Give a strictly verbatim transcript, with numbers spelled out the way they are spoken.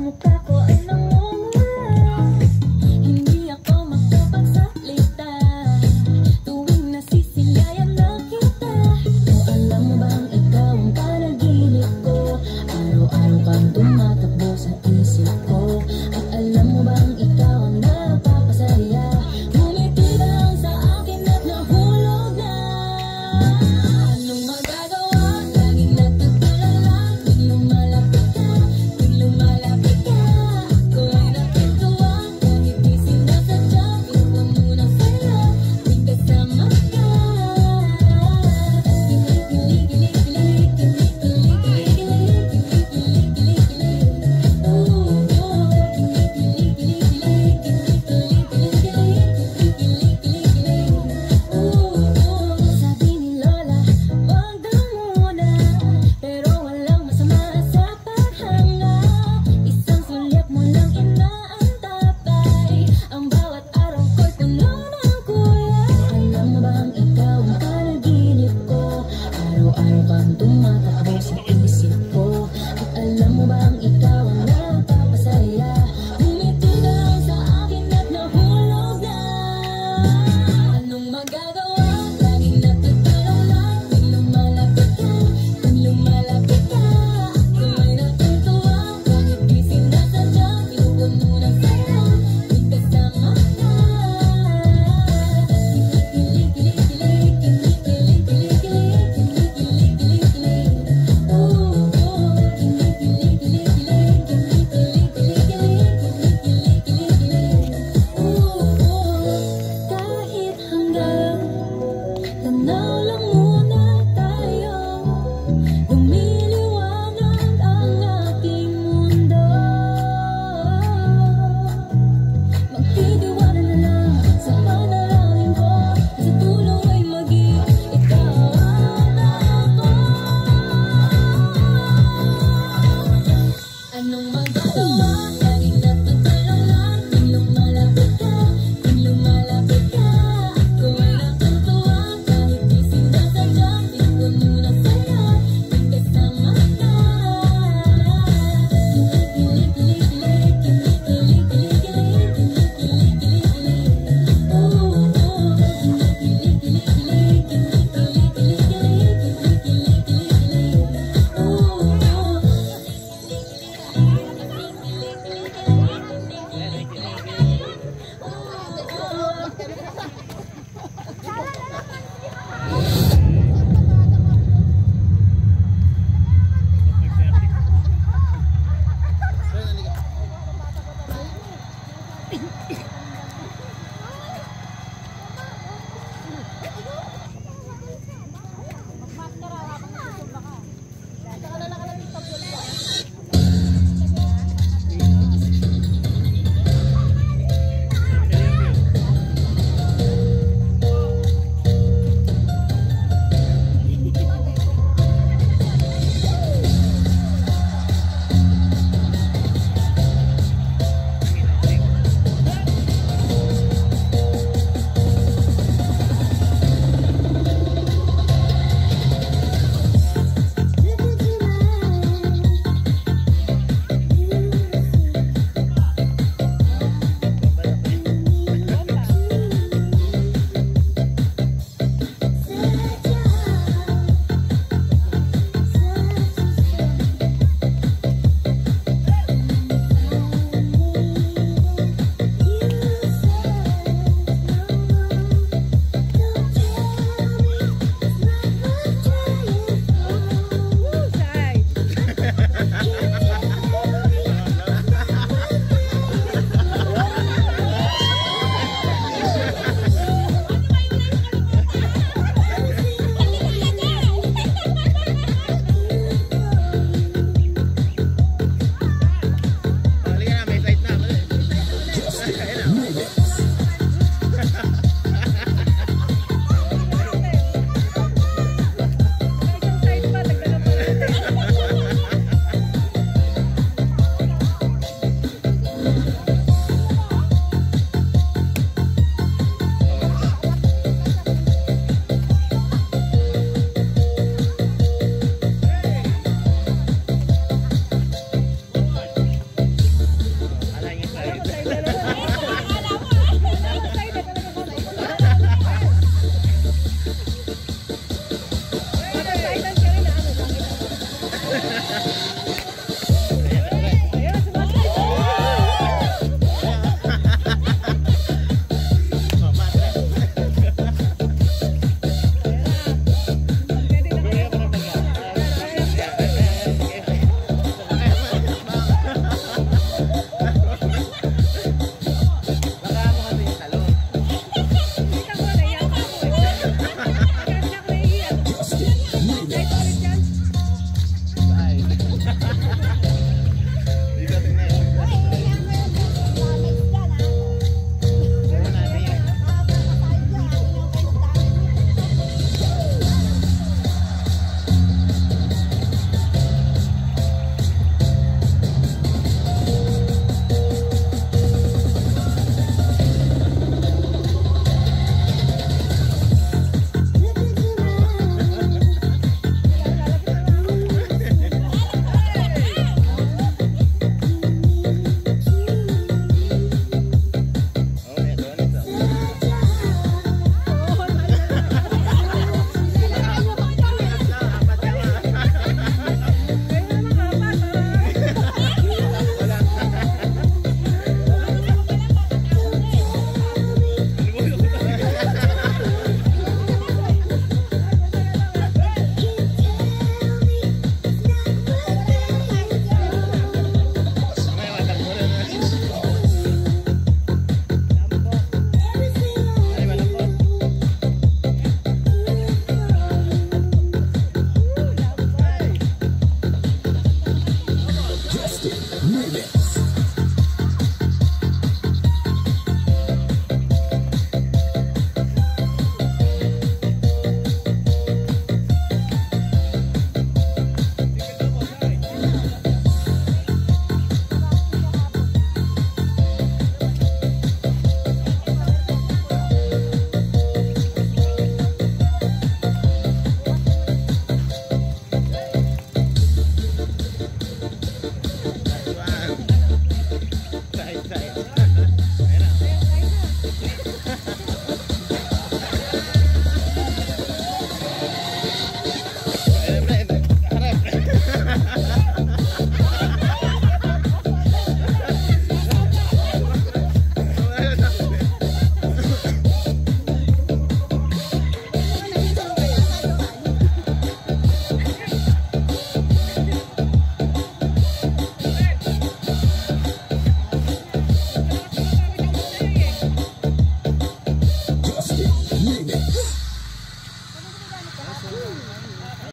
mukha ko ay namumula. Hindi ako makapagsalita tuwing nasisilayan na kita. O alam mo bang ikaw ang panaginip ko? Araw-araw kang tumatakbo sa isip ko. At alam mo bang ikaw ang napapasaya? Ngumiti ka lang sa akin at nahulog na. Anong magagawa? Laging nagtutulala. Tuwing lumalapit ka, tuwing lumalapit ka, ako ay natutuwa. Kahit di sinasadya, pinuha muna sa'yo tuwing kasama ka. Kilig, kilig, kilig, kilig, kilig, kilig, kilig, kilig, kilig, kilig, kilig. Oh, oh. Kilig, kilig, kilig, kilig, kilig, kilig, kilig, kilig, kilig, kilig, kilig. Oh, oh. Sabi ni Lola, wag daw muna, pero walang masama sa paghanga. Isang sulyap mo lang inaantapay, ang bawat araw ko'y puno ng kulay. Alam mo bang ikaw ang panaginip ko? Araw-araw kang tumatakbo sa isip ko. At alam mo bang ikaw ang napapasaya? Ngumiti ka lang sa akin at nahulog na. Anong magagawa? Laging natutulala. Tuwing lumalapit ka, tuwing lumalapit ka, ako ay natutuwa. Kahit di sinasadya, pinuha muna sa'yo tuwing kasama ka. Kilig, kilig, kilig, kilig, kilig, kilig, kilig, kilig, kilig, kilig, kilig. Oh, oh. Kilig, kilig, kilig, kilig, kilig, kilig, kilig, kilig, kilig, kilig, kilig, kilig. Oh, oh. Kahit hanggang tanaw lang muna tayo, lumiliwanag ang aking mundo. Magtitiwala na lang sa panalangin ko, sa tulong ay maging ikaw at ako. Anong magagawa?